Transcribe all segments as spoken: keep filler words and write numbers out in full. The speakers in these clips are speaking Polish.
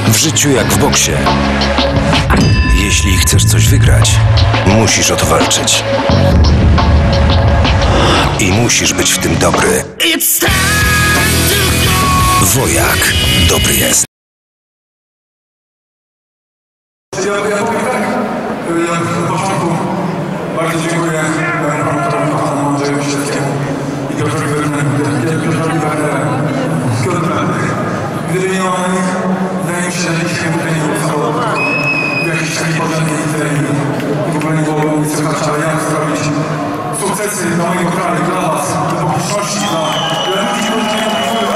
W życiu jak w boksie. Jeśli chcesz coś wygrać, musisz o to walczyć. I musisz być w tym dobry. Wojak dobry jest. Ja, ja powiem tak, ja na początku bardzo dziękuję promotorowi panu Andrzejowi Śledzkiemu i Piotrowi Wernerowi. Gdyby nie ma nich, wydaje mi się, że dzisiaj tutaj nie było w jakiejś takiej porządnej idei i w ogóle nie było nic słychać, ale jak zrobić sukcesy dla mojego kraju, dla was, dla publiczności, dla ludzi, którzy mnie obserwują.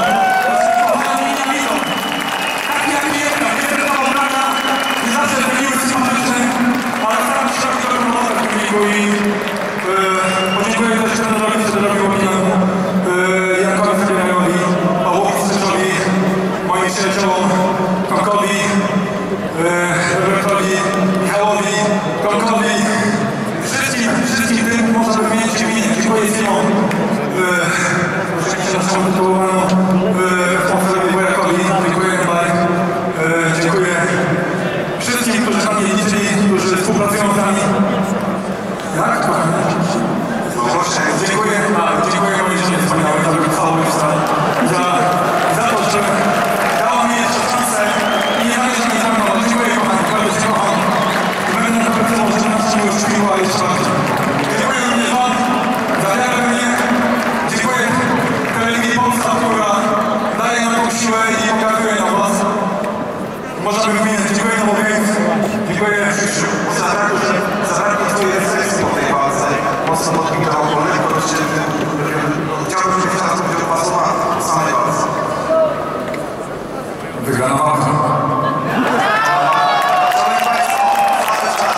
Tak jak jedna, nie tylko obrana, nie zawsze wyniły sympatyczne, ale staram się robić dobrą robotę w wyniku i podziękuję też trenerowi, trenerowi Łopinemu, Jankowi Zabieraniowi, Pawłowi Styczowi, moim przyjaciołom, Tomkowi, Robertowi, Michałowi, Tomkowi, wszystkim, wszystkim tym można by wymienić i wymienić. Dziękuję Simon, oczywiście naszemu tytułowanu sponsorowani Wojakowi, dziękuję Marek, dziękuję wszystkim, którzy na mnie liczyli, którzy współpracują z nami. Jak? Dziękuję, a, dziękuję mojej żonie wspaniałej, za cały wstał, za, za to, że dała mi jeszcze szansę i nie należy mi zamknąć. Dziękuję kochani, bardzo cię kocham. Będę na pewno, że nas się już miła jeszcze bardziej. Dziękuję również wam za wiarę we mnie. Dziękuję telewizji Polska, która daje nam tą siłę i pokazuje nam was. Można by wymienić. Dziękuję nam obiektów. Dziękuję Krzysiu. Zabrakło twojej refleksji po tej walce. Mocno podpinał lekko, chciałbym, żeby teraz będzie dopasowany w samej walce. Wygrana walka. Szanowni Państwo, mamy czas.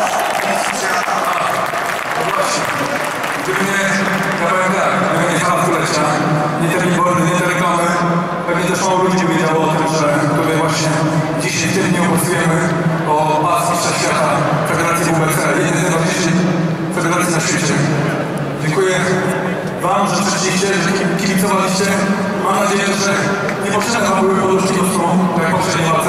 Gdyby nie, ja powiem tak, gdyby nie fala stulecia, nie te billboardy, nie te reklamy, pewnie też mało ludzi wiedziało o tym, że tutaj właśnie dzisiaj w tym dniu głosujemy o pas mistrza świata Federacji W B C, jednej z najważniejszych federacji na świecie. Dziękuję wam, że przyszliście, że kibicowaliście. Mam nadzieję, że nie potrzebne wam były poduszki do snu, tak jak poprzedniej walce.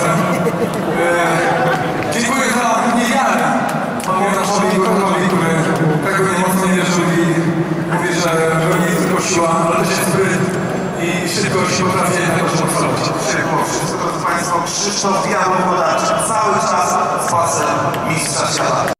Eee, dziękuję za niewiarę panu Januszowi Górkowi, który tego nie mocno nie wierzył i mówi, że że nie jest tylko siła, ale też jest spryt i szybkość potrafi jednego się obserwować. Szybkość, drodzy Państwo, Krzysztof Jadłowodawczy cały czas z pasem mistrza świata.